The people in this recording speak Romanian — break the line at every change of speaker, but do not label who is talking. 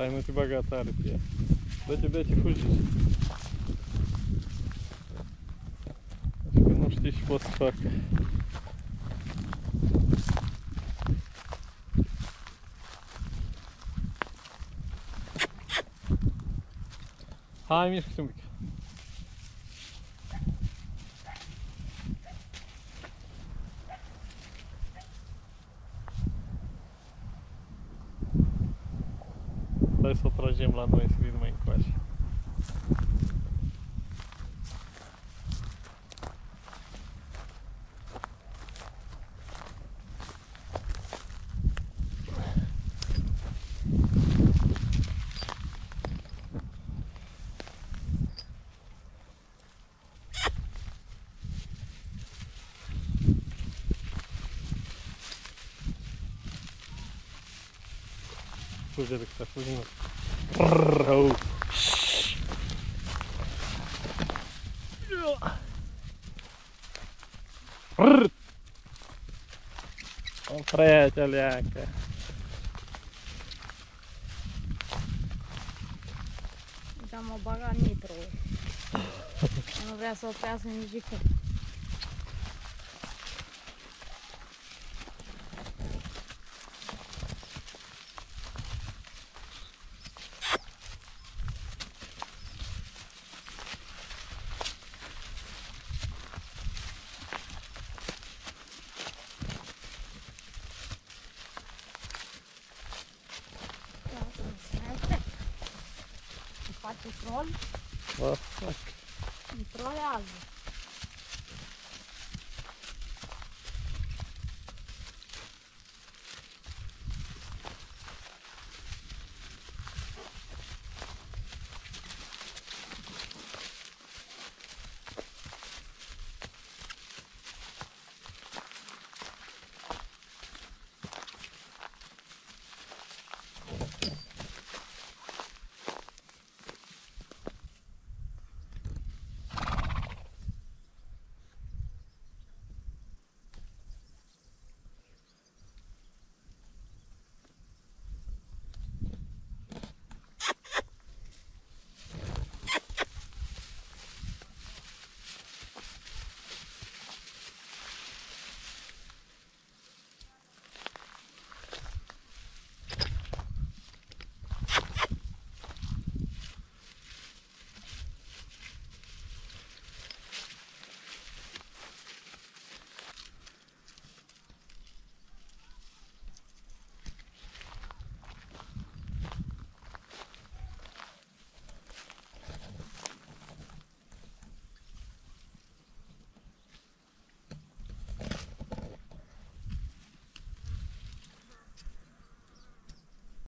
Hai, nu te băga tare pe ea. Dă-te, fugi. Așa că nu știi ce pot să fac. Hai, mișcă-te un pic. Hai să o tragem la noi, să vină mai încoace. Fugi de câte fugi, nu. Oprește-o, leacă.
Uite, am o bagat nitro. Nu vrea să oprească nici cum. Face troll?
Da, fac.
Îmi trolează.